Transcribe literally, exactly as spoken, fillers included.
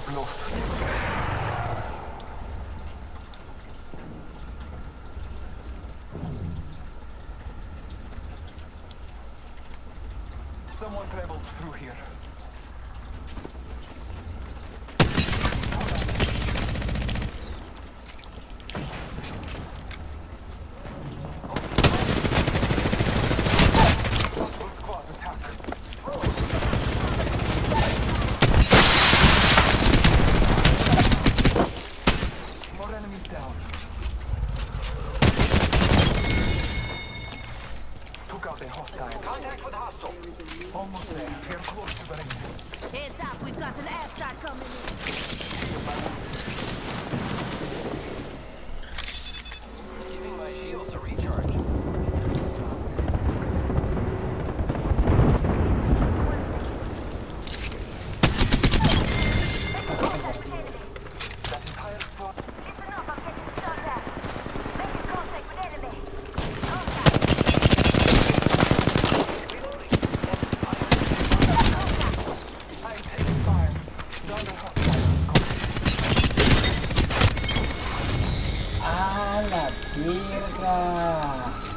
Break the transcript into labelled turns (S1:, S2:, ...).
S1: bluff. Someone traveled through here. All squads attack. More enemies down. Took out a hostile.
S2: Contact with hostile.
S1: Almost there. We're close to the ring.
S3: Heads up, we've got an airstrike coming in.
S2: Giving my shields a recharge.
S1: That entire squad.
S3: Listen up, I'm getting shot at. Making contact with enemy.
S1: I'm taking fire. The other hostile is gone.
S4: A la mierda.